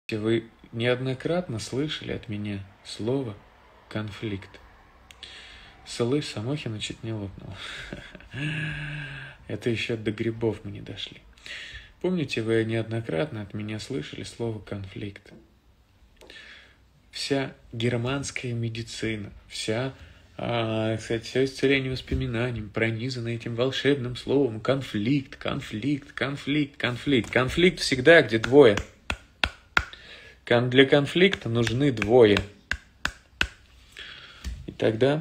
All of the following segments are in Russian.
Вы неоднократно слышали от меня слово «конфликт». Слышь, Самохина чуть не лопнула. Это еще до грибов мы не дошли. Помните, вы неоднократно от меня слышали слово «конфликт». Вся германская медицина, все исцеление воспоминанием пронизано этим волшебным словом «конфликт», «конфликт», «конфликт», «конфликт». Конфликт всегда, где двое. Для конфликта нужны двое. И тогда,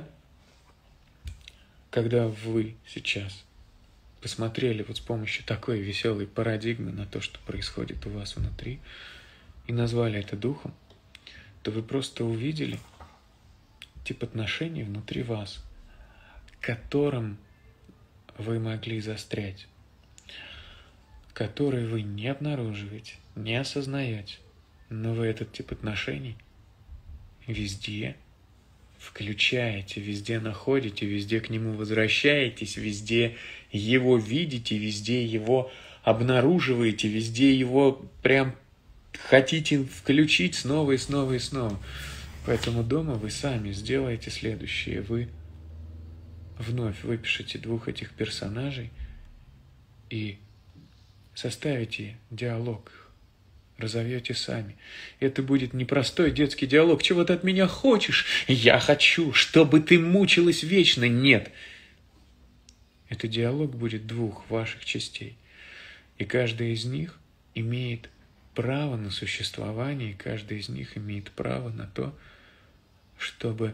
когда вы сейчас посмотрели вот с помощью такой веселой парадигмы на то, что происходит у вас внутри, и назвали это духом, то вы просто увидели тип отношений внутри вас, которым вы могли застрять, которые вы не обнаруживаете, не осознаете, но вы этот тип отношений везде включаете, везде находите, везде к нему возвращаетесь, везде его видите, везде его обнаруживаете, везде его прям хотите включить снова и снова и снова. Поэтому дома вы сами сделаете следующее. Вы вновь выпишите двух этих персонажей и составите диалог, разовьете сами. Это будет непростой детский диалог. Чего ты от меня хочешь? Я хочу, чтобы ты мучилась вечно. Нет. Это диалог будет двух ваших частей. И каждая из них имеет право на существование, и каждая из них имеет право на то, чтобы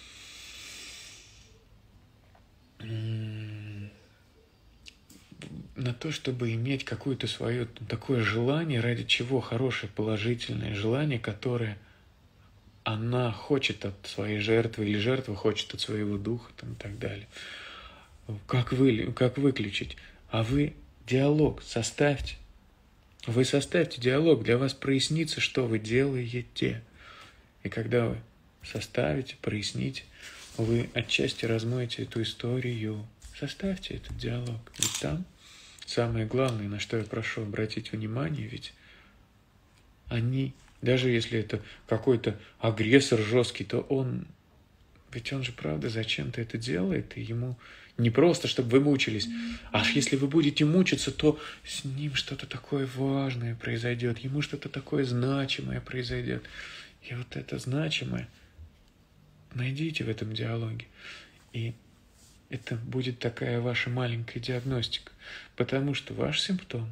иметь какое-то свое такое желание, ради чего хорошее, положительное желание, которое она хочет от своей жертвы, или жертва хочет от своего духа, там, и так далее. Как выключить? А вы диалог составьте. Вы составьте диалог, для вас прояснится, что вы делаете. И когда вы составите, проясните, вы отчасти размоете эту историю. Составьте этот диалог. Ведь там самое главное, на что я прошу обратить внимание, ведь они, даже если это какой-то агрессор жесткий, то он же, правда, зачем-то это делает, и ему не просто, чтобы вы мучились, аж если вы будете мучиться, то с ним что-то такое важное произойдет, ему что-то такое значимое произойдет. И вот это значимое найдите в этом диалоге. И это будет такая ваша маленькая диагностика. Потому что ваш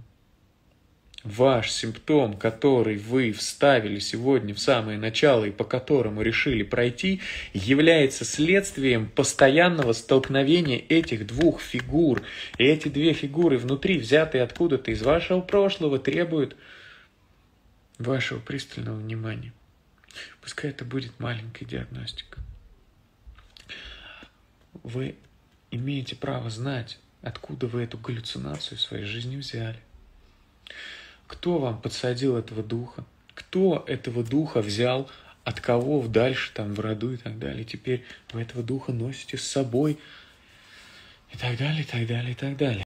симптом, который вы вставили сегодня в самое начало и по которому решили пройти, является следствием постоянного столкновения этих двух фигур. И эти две фигуры внутри, взятые откуда-то из вашего прошлого, требуют вашего пристального внимания. Пускай это будет маленькая диагностика. Вы имеете право знать, откуда вы эту галлюцинацию в своей жизни взяли. Кто вам подсадил этого духа? Кто этого духа взял, от кого дальше, там, в роду и так далее. Теперь вы этого духа носите с собой и так далее, и так далее, и так далее.